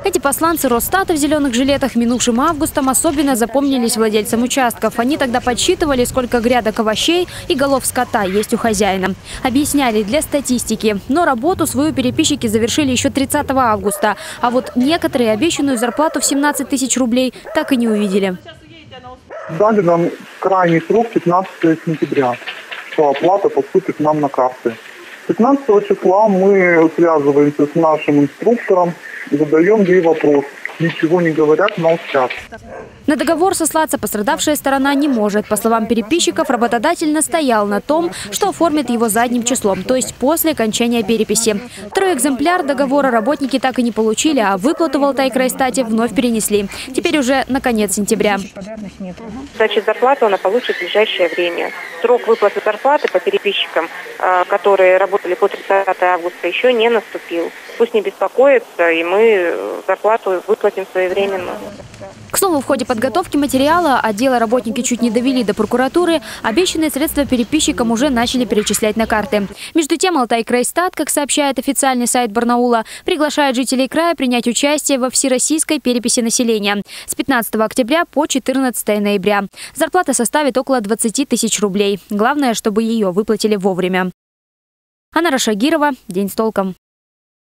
Эти посланцы Росстата в зеленых жилетах минувшим августом особенно запомнились владельцам участков. Они тогда подсчитывали, сколько грядок овощей и голов скота есть у хозяина. Объясняли для статистики. Но работу свою переписчики завершили еще 30 августа. А вот некоторые обещанную зарплату в 17 тысяч рублей так и не увидели. Дали нам крайний срок 15 сентября, что оплата поступит нам на карты. 15 числа мы связываемся с нашим инструктором, задаем ей вопрос. Ничего не говорят, молчат. На договор сослаться пострадавшая сторона не может. По словам переписчиков, работодатель настоял на том, что оформит его задним числом, то есть после окончания переписи. Второй экземпляр договора работники так и не получили, а выплату в Алтайкрайстате вновь перенесли. Теперь уже на конец сентября. Значит, зарплату она получит в ближайшее время. Срок выплаты зарплаты по переписчикам, которые работали по 30 августа, еще не наступил. Пусть не беспокоятся, и мы зарплату выплатим своевременно. К слову, в ходе подготовки материала, а дело работники чуть не довели до прокуратуры, обещанные средства переписчикам уже начали перечислять на карты. Между тем, Алтайкрайстат, как сообщает официальный сайт Барнаула, приглашает жителей края принять участие во всероссийской переписи населения с 15 октября по 14 ноября. Зарплата составит около 20 тысяч рублей. Главное, чтобы ее выплатили вовремя. Анна Рашагирова. День с толком.